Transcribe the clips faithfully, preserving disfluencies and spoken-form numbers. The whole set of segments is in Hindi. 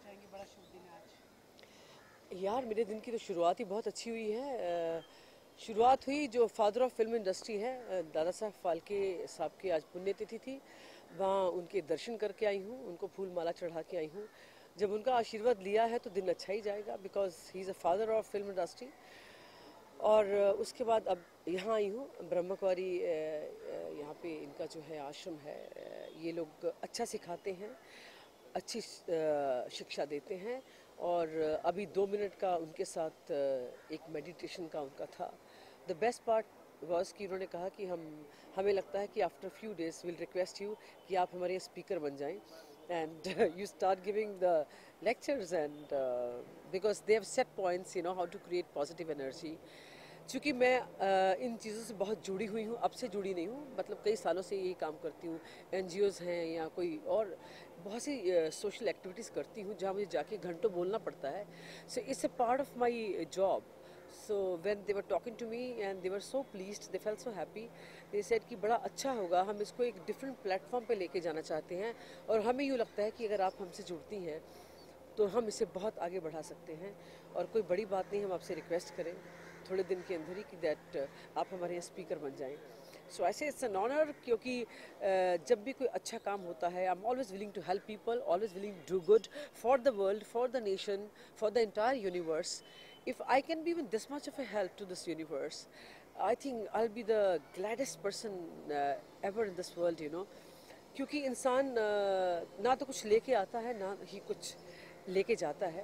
चाहेंगे? बड़ा शुभ दिन है आज। यार मेरे दिन की तो शुरुआत ही बहुत अच्छी हुई है। अ, शुरुआत हुई जो फादर ऑफ फिल्म इंडस्ट्री है, अ, दादा साहब फाल्के साहब की आज पुण्यतिथि थी। वहाँ उनके दर्शन करके आई हूँ, उनको फूल माला चढ़ा के आई हूँ। जब उनका आशीर्वाद लिया है तो दिन अच्छा ही जाएगा, because he is a father of film industry. और अ, उसके बाद अब यहाँ आई हूँ ब्रह्म कुमारी। अ, अ, यहाँ पे इनका जो है आश्रम है, अ, ये लोग अच्छा सिखाते हैं, अच्छी अ, शिक्षा देते हैं। और अभी दो मिनट का उनके साथ अ, एक मेडिटेशन का उनका था। द बेस्ट पार्ट वॉज कि उन्होंने कहा कि हम हमें लगता है कि after few days will request you कि आप हमारे स्पीकर बन जाएं, and you start giving the lectures, and uh, because they have set points, you know, how to create positive energy. चूँकि मैं uh, इन चीज़ों से बहुत जुड़ी हुई हूँ, अब से जुड़ी नहीं हूँ, मतलब कई सालों से यही काम करती हूँ। एन जी ओज़ हैं या कोई और बहुत सी सोशल एक्टिविटीज़ करती हूँ जहाँ मुझे जाके घंटों बोलना पड़ता है। So it's a part of my job. So when they were talking to me and they were so pleased, they felt so happy. They said कि बड़ा अच्छा होगा, हम इसको एक डिफरेंट प्लेटफॉर्म पे लेके जाना चाहते हैं, और हमें यूँ लगता है कि अगर आप हमसे जुड़ती हैं तो हम इसे बहुत आगे बढ़ा सकते हैं। और कोई बड़ी बात नहीं, हम आपसे रिक्वेस्ट करें थोड़े दिन के अंदर ही कि दैट आप हमारे यहाँ स्पीकर बन जाएं। सो ऐसे इट्स एन ऑनर, क्योंकि जब भी कोई अच्छा काम होता है, I am always willing to help people, always willing to do good for the world, for the nation, for the entire universe. If I can be even this much of a help to this universe, I think I'll be the gladdest person uh, ever in this world, you know. क्योंकि इंसान uh, ना तो कुछ लेके आता है, ना ही कुछ लेके जाता है.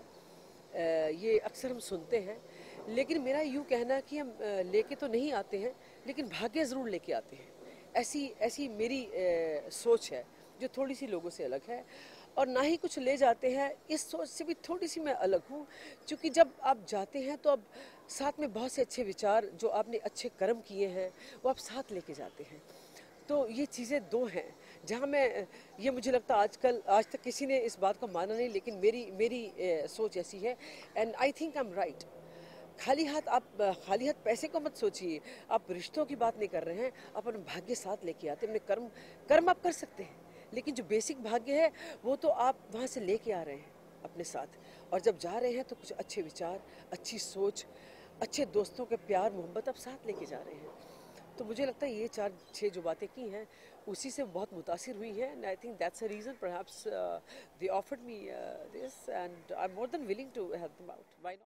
uh, ये अक्सर हम सुनते हैं, लेकिन मेरा यूँ कहना है कि हम uh, लेके तो नहीं आते हैं, लेकिन भाग्य ज़रूर लेके आते हैं. ऐसी ऐसी मेरी uh, सोच है, जो थोड़ी सी लोगों से अलग है. और ना ही कुछ ले जाते हैं, इस सोच से भी थोड़ी सी मैं अलग हूँ, क्योंकि जब आप जाते हैं तो अब साथ में बहुत से अच्छे विचार, जो आपने अच्छे कर्म किए हैं, वो आप साथ लेके जाते हैं. तो ये चीज़ें दो हैं जहाँ मैं, ये मुझे लगता है आजकल आज तक किसी ने इस बात को माना नहीं, लेकिन मेरी मेरी ए, सोच ऐसी है, and I think I am right. खाली हाथ आप खाली हाथ पैसे को मत सोचिए, आप रिश्तों की बात नहीं कर रहे हैं, आप अपने भाग्य साथ लेके आते हैं. अपने कर्म कर्म आप कर सकते हैं, लेकिन जो बेसिक भाग्य है वो तो आप वहाँ से लेके आ रहे हैं अपने साथ. और जब जा रहे हैं तो कुछ अच्छे विचार, अच्छी सोच, अच्छे दोस्तों के प्यार मोहब्बत आप साथ लेके जा रहे हैं. तो मुझे लगता है ये चार छः जो बातें की हैं, उसी से बहुत मुतासिर हुई हैं. And I think that's a reason perhaps they offered me this, and I am more than willing to help them out. Why not.